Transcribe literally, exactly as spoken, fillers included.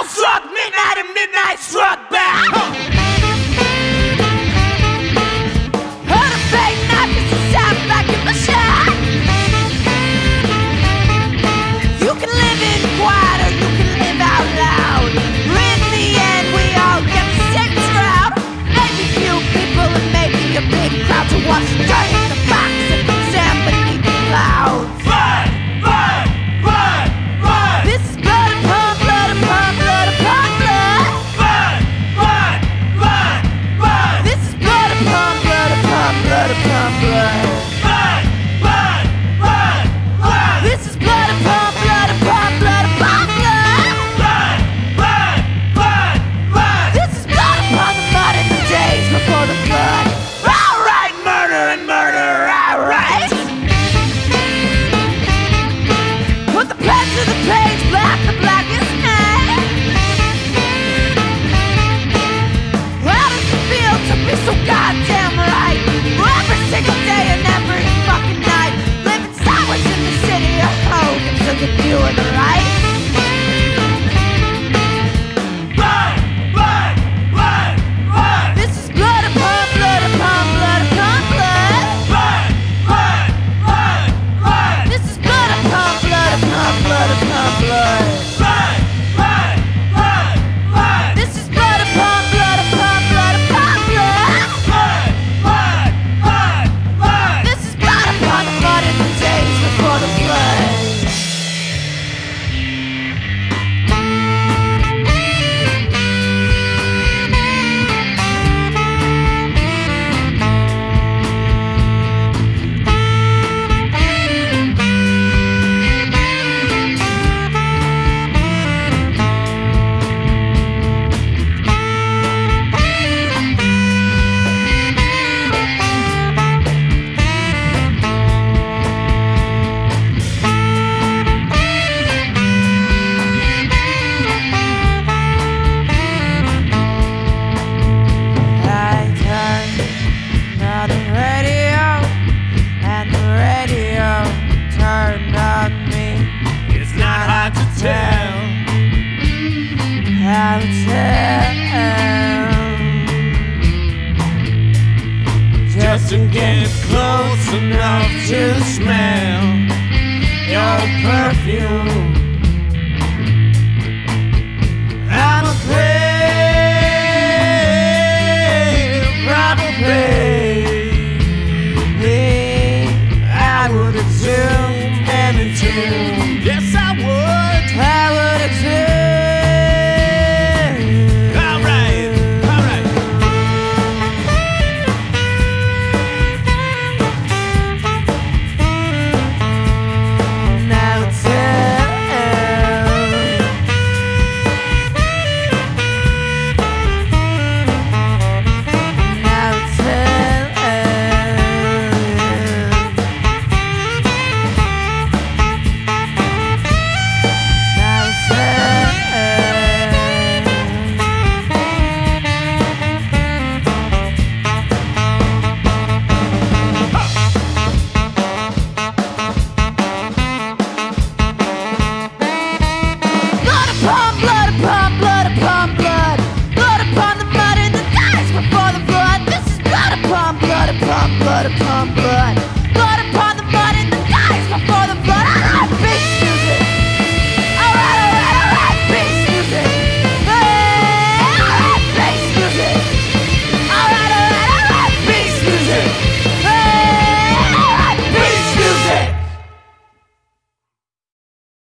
struck midnight and midnight struck back. Heard a fake knife is a sound back in the shack. You can live in quiet or you can live out loud. In the end we all get the same shroud. Maybe few people and maybe a big crowd to watch the dirt in the box and stand beneath the clouds. Run! Run! Run! Run! This is blood upon blood upon blood upon blood. Run! Run! Run! Run! This is blood upon blood upon blood upon blood. Run! Run! Run! Run! This is blood upon blood upon blood upon blood. Run! Run! Run! Run! This is blood upon the mud in the days before the flood. Alright, murder and murder, alright. Put the pen to the page, black the blackest night. How does it feel to be so goddamn right? Every single day and every fucking night, living sideways in the city of hope until the view of the light. Run! Run! Run! Run! This is blood upon blood upon blood upon blood. Run! Run! Run! Run! This is blood upon blood upon blood upon blood. Run! Run! Run! Run! This is blood upon blood upon blood upon blood. Run! Run! Run! Run! This is blood upon the mud in the days before the flood. I turned on the radio, and the radio turned on me. It's not hard to tell. How to tell? Just to get close enough to smell your perfume. I'm afraid, probably I would assume and entomb. Yes, I would. I would exist. All right, all right. Now tell. Now tell. Now blood upon blood upon blood upon blood. Blood upon the mud in the days before the flood. This is blood upon blood upon blood upon blood.